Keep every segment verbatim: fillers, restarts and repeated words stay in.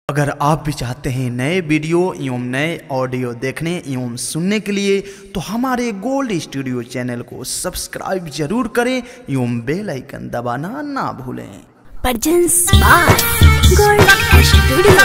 अगर आप भी चाहते हैं नए वीडियो एवं नए ऑडियो देखने एवं सुनने के लिए तो हमारे गोल्ड स्टूडियो चैनल को सब्सक्राइब जरूर करें एवं बेल आइकन दबाना ना भूलें। Presents by Gold Studio.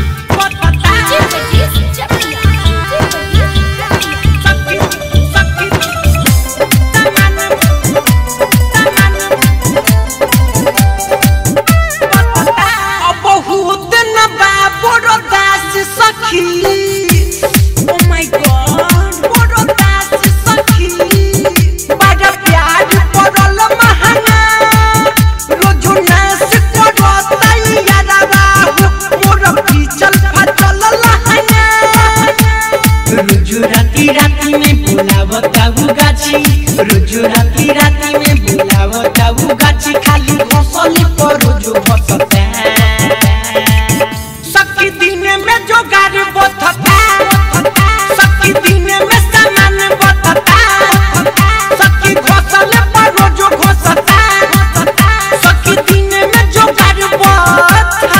राती राती में बुलावता हूँ गाछी, रोज राती राती में बुलावता हूँ गाछी, खाली घोसले पर रोज घोसता सखी दिन में जोगार बथता, सखी दिन में सामान बथता, सखी घोसले पर रोज घोसता, सखी दिन में जोगार बथता।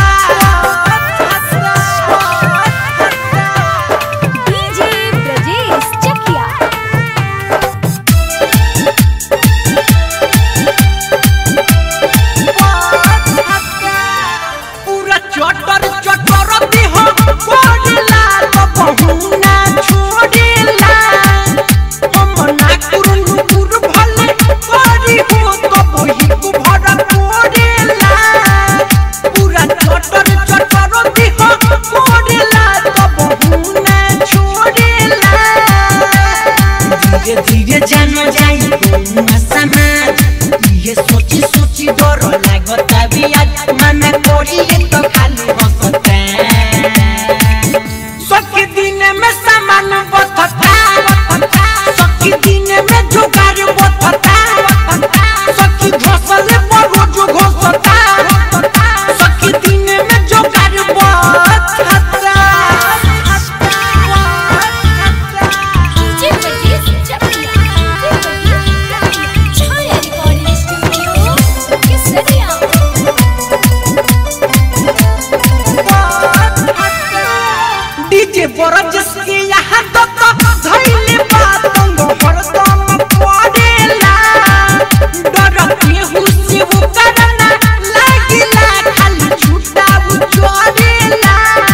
धीरे धीरे जानो जाई समाज, ये सोची सोची डर लागता भी आज मना करी तो खाली हंसता सखी दिन में सामान बथता, सखी दिन में जोगार बथता, सखी घोसले पर रोज घोसता, सखी दिन में जोगार बथता। डीजे बरजस के यहाँ तो तो धइले बात अंग हरदम पड़ेला, डरती हुसी वो करना लागिला, खाली झूठा वो चोरेला,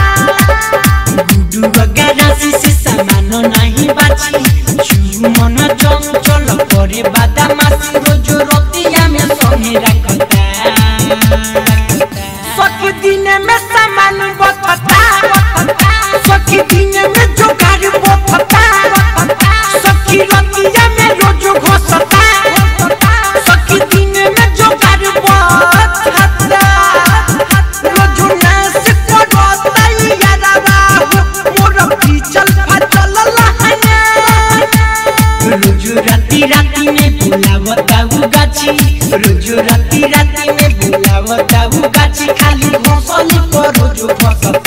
गुडू वगैरह से सामान नहीं बाची, मन चंचल करे बादामासी, रोज रोटिया में संगे रखता सखी दिन में सामान बथता, सखी दिन में जोगार बथता, सखी रतिया में रोज घोसता, सखी दिन में जोगार बथता, रोज नाच करता यारवा मोर पीछल फचल लहना, रोज राती राती में बुलावता हूँ गाछी, रोज राती राती में बुलावता हूँ गाछी, खाली घोसले पर रोज घोसता।